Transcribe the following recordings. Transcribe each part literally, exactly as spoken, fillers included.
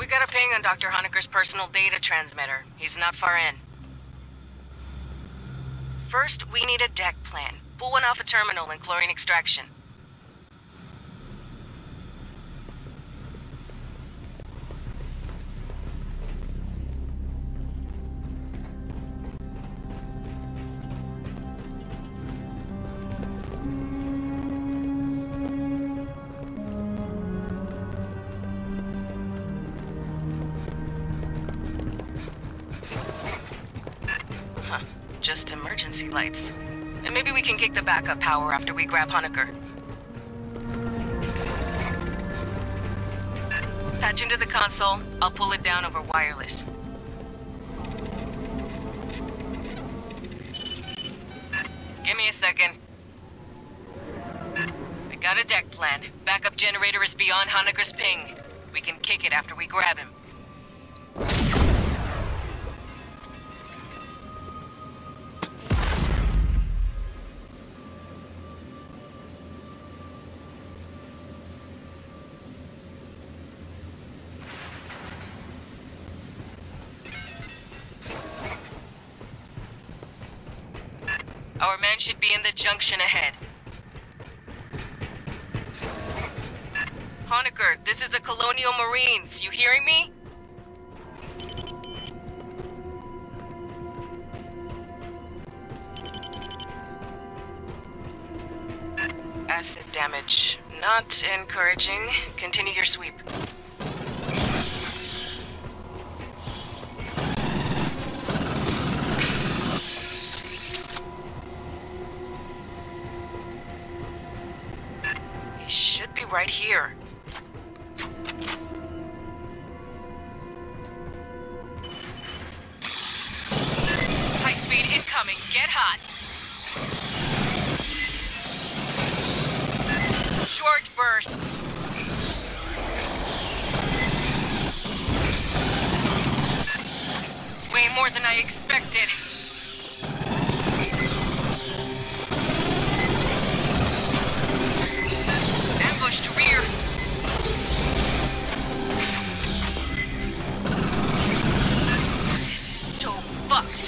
We got a ping on Doctor Honecker's personal data transmitter. He's not far in. First, we need a deck plan. Pull one off a terminal and chlorine extraction. Just emergency lights. And maybe we can kick the backup power after we grab Honecker. Patch into the console. I'll pull it down over wireless. Give me a second. I got a deck plan. Backup generator is beyond Honecker's ping. We can kick it after we grab him. Our man should be in the junction ahead. Honecker, this is the Colonial Marines. You hearing me? Acid damage. Not encouraging. Continue your sweep. Right here. High speed incoming. Get hot. Short bursts. It's way more than I expected. To rear. This is so fucked.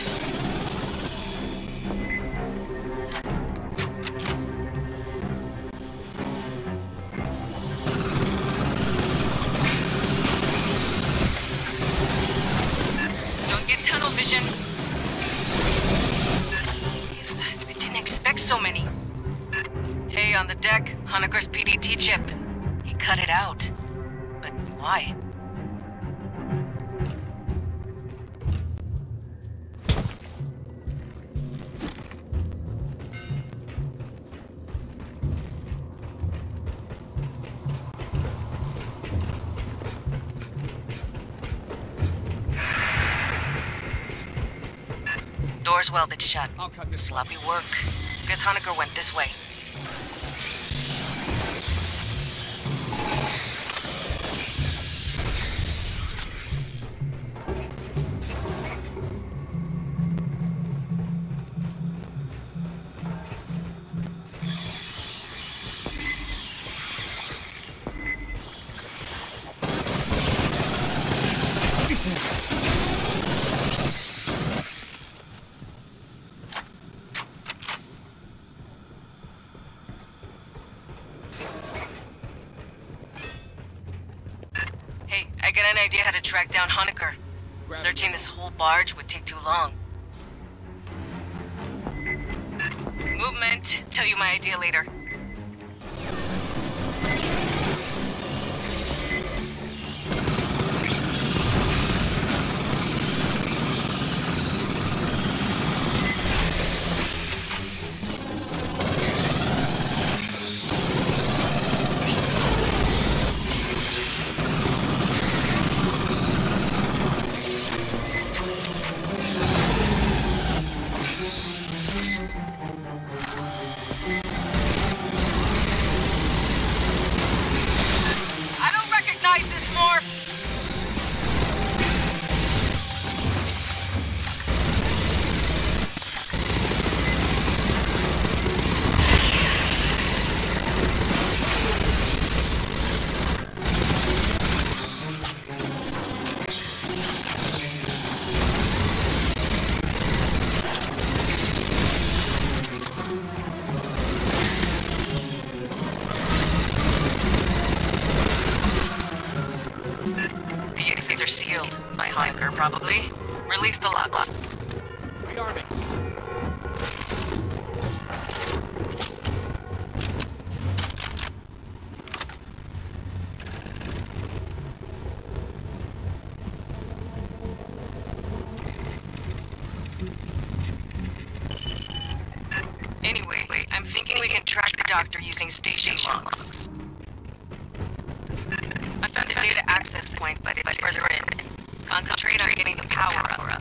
Don't get tunnel vision. I didn't expect so many. Hey, on the deck, Honecker's P D T chip. He cut it out. But why? Door's welded shut. I'll cut this. Sloppy work. Guess Honecker went this way. I get an idea how to track down Honecker. Searching this whole barge would take too long. Movement. Tell you my idea later. exits are sealed. By Honecker, probably. Release the locks. Rearming. Anyway, wait, I'm thinking we can track the doctor using station logs. I found a data access point, but it's further in. Concentrate on getting the power up.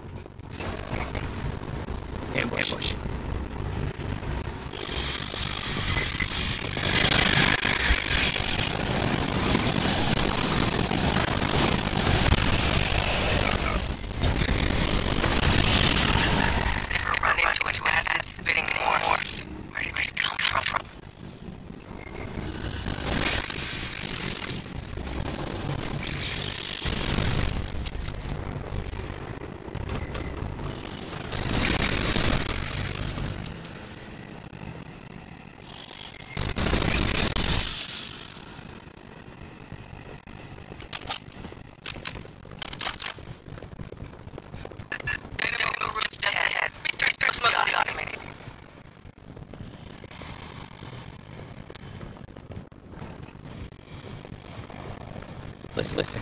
Ambush. Never run into an acid spitting more. Where did this come from? Listen, listen.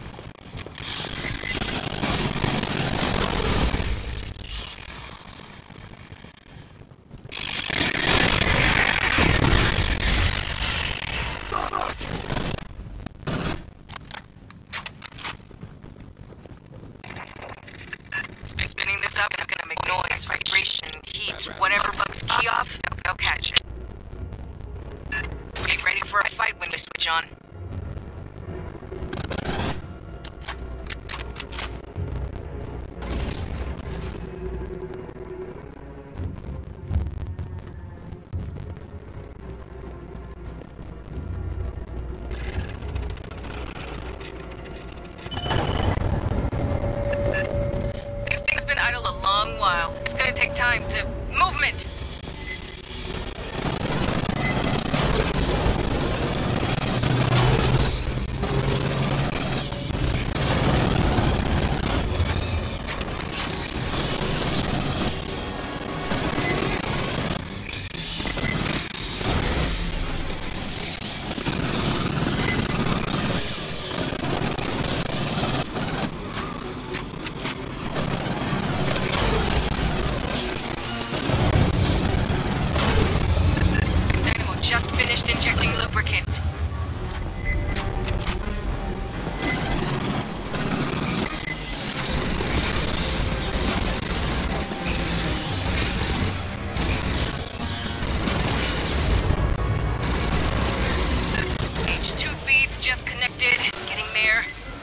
Spinning this up is gonna make noise, vibration, heat, whatever bugs key off, they'll catch it. Get ready for a fight when we switch on. While. It's gonna take time to... Movement! Just finished injecting lubricant. H two feeds just connected. Getting there.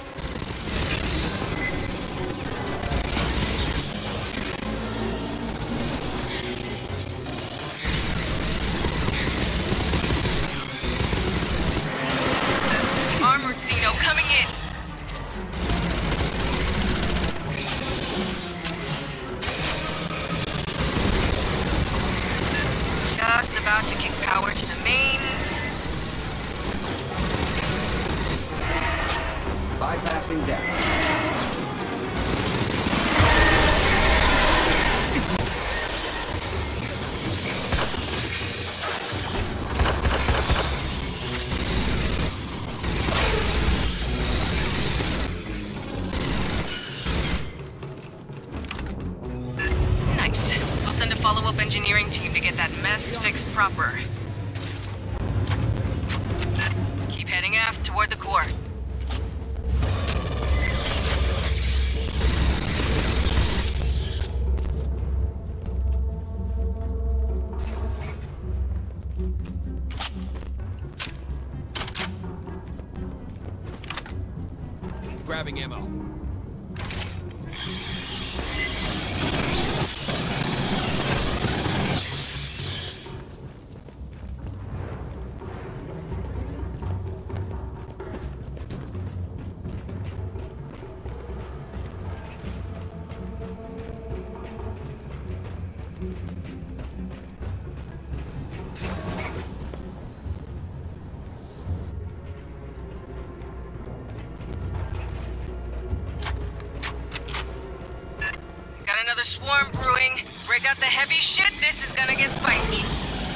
Armored Xeno coming in. Just about to kick power to the mains. Bypassing down. Follow-up engineering team to get that mess fixed proper. Keep heading aft toward the core. Grabbing ammo. another swarm brewing. Break out the heavy shit, this is gonna get spicy.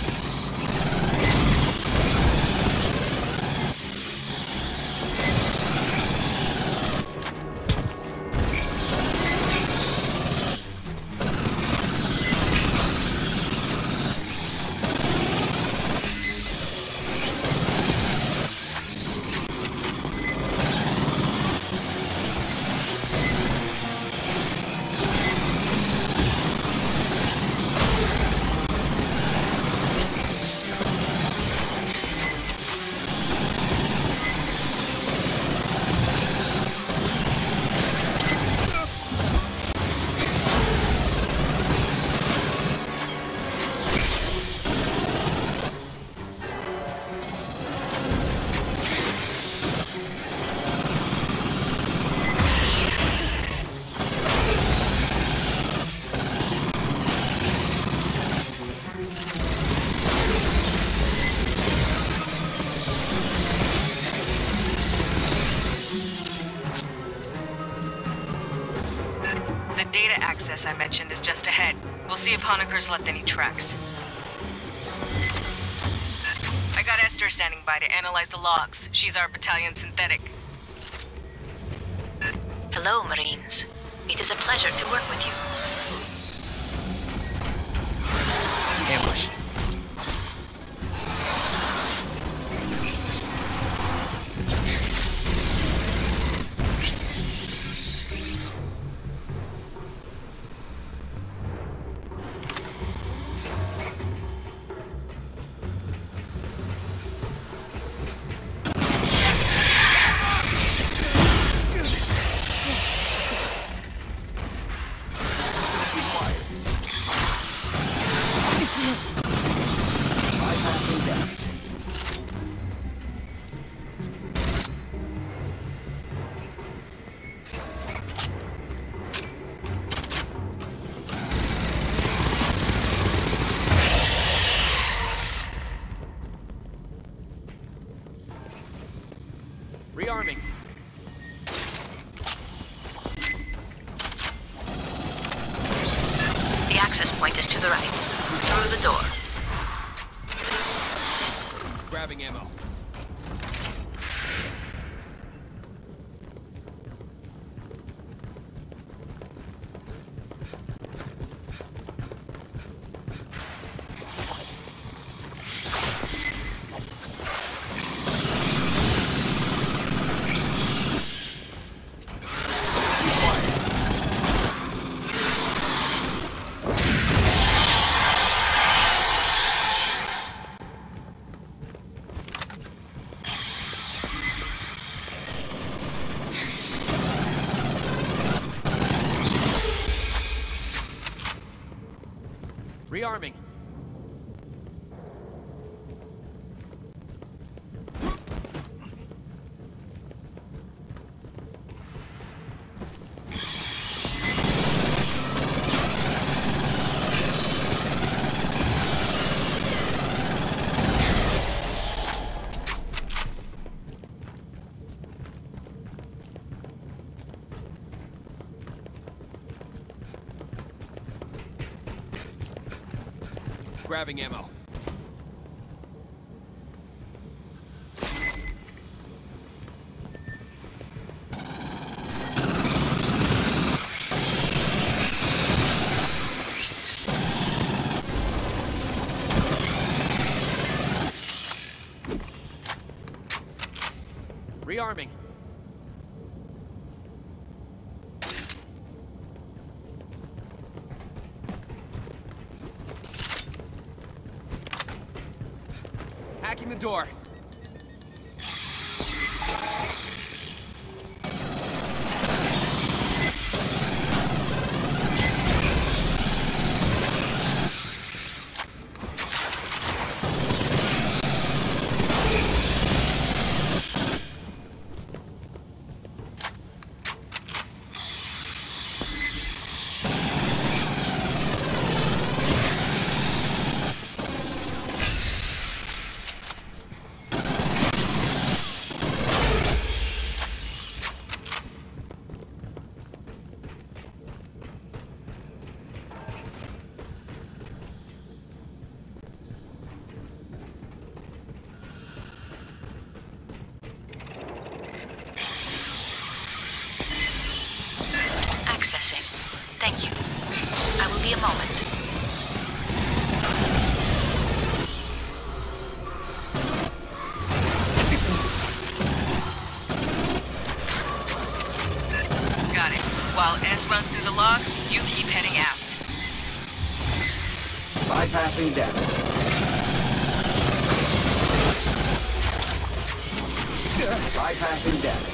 Access I mentioned is just ahead. We'll see if Honecker's left any tracks. I got Esther standing by to analyze the logs. She's our battalion synthetic. Hello, Marines. It is a pleasure to work with you. Ambush. Rearming. The access point is to the right. Through the door. Grabbing ammo. Rearming. Grabbing ammo. Rearming. Hacking the door. accessing. Thank you. I will be a moment. Got it. While S runs through the logs, you keep heading aft. Bypassing deck. Bypassing deck.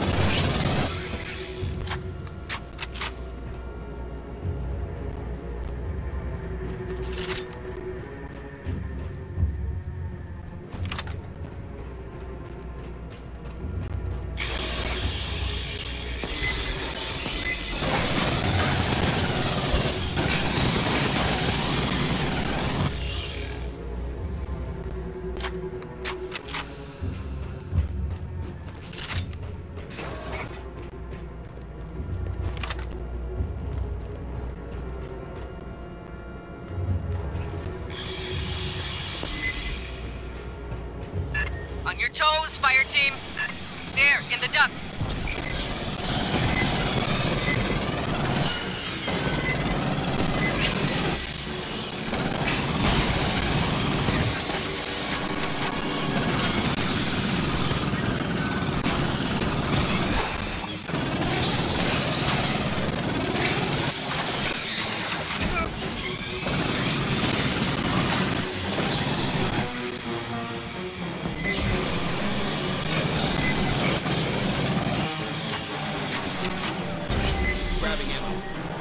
On your toes, fire team. There, in the duct. Grabbing ammo.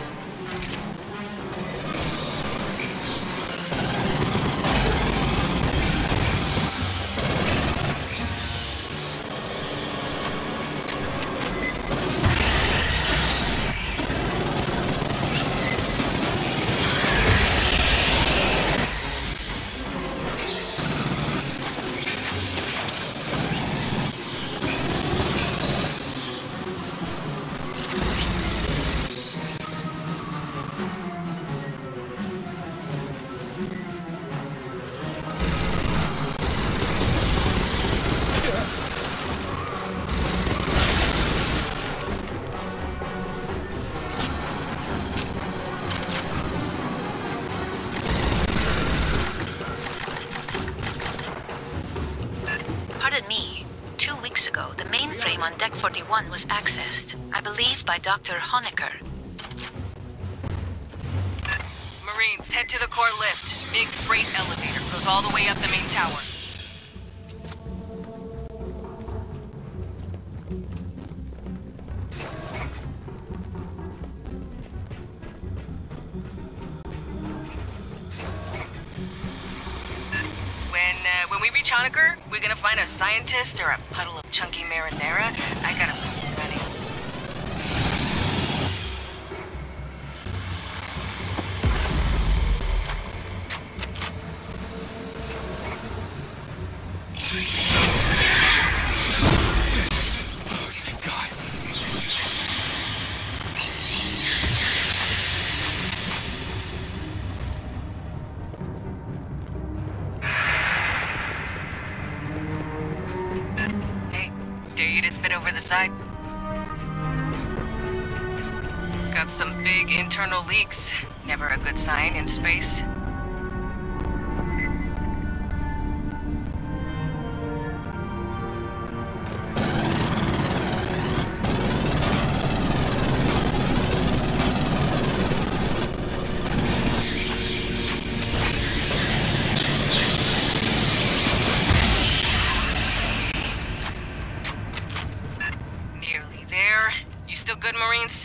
Pardon me. Two weeks ago, the mainframe on Deck forty-one was accessed, I believe by Doctor Honecker. Marines, head to the core lift. Big freight elevator goes all the way up the main tower. When, uh, when we reach Honecker, we're gonna find a scientist or a puddle of chunky marinara. I gotta move running. Oh, thank God. Hey, dare you to spit over the side? Got some big internal leaks. Never a good sign in space. Nearly there. You still good, Marines?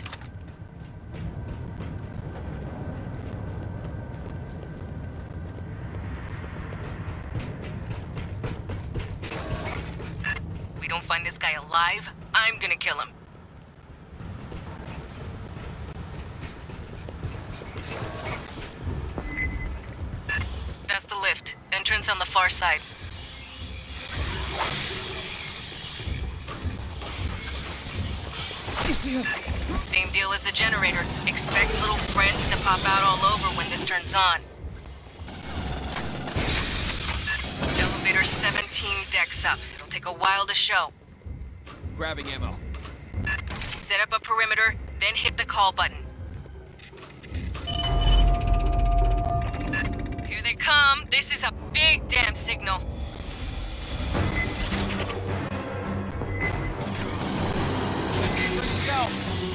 We don't find this guy alive, I'm gonna kill him. That's the lift. Entrance on the far side. Same deal as the generator. Expect little friends to pop out all over when this turns on. Elevator seventeen decks up. It'll take a while to show. Grabbing ammo. Set up a perimeter, then hit the call button. come. This is a big damn signal. Ready to go.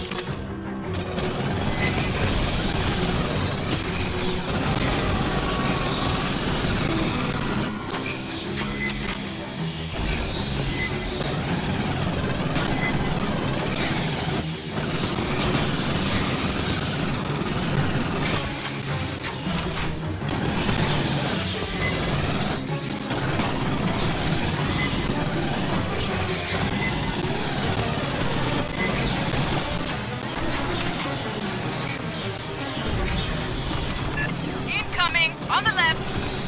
Incoming! On the left!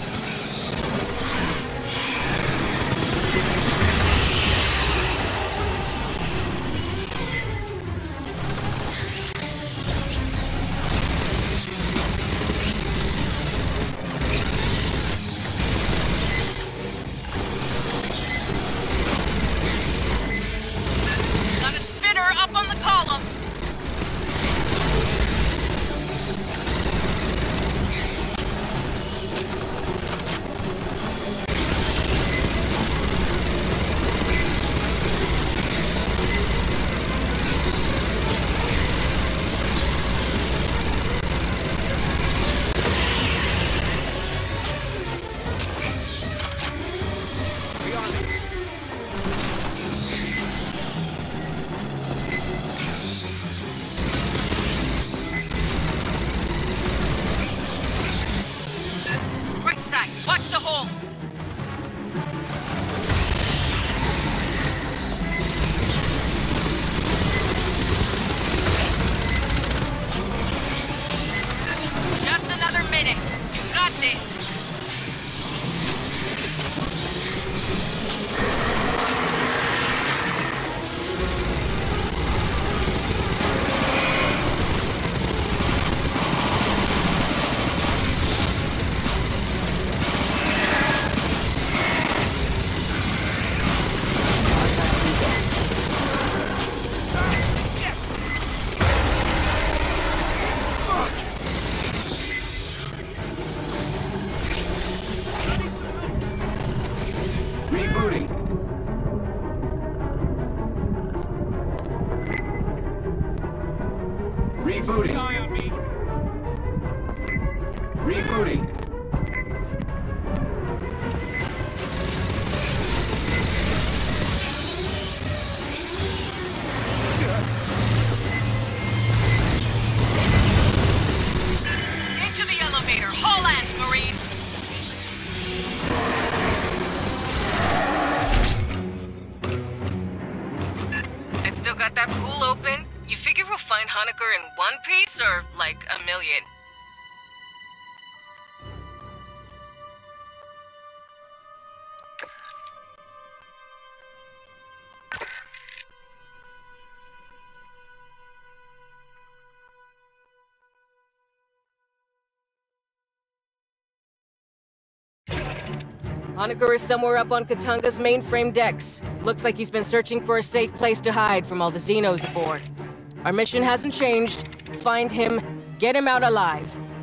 Got a spinner up on the column! We on it. Right side, watch the hole! Just another minute. You got this. Rebooting. Rebooting. Eye on me. Rebooting. Into the elevator. Haul ass, Marines! I still got that pool open. You figure we'll find Honecker in one piece or like a million? Honecker is somewhere up on Katanga's mainframe decks. Looks like he's been searching for a safe place to hide from all the Xenos aboard. Our mission hasn't changed. Find him, get him out alive.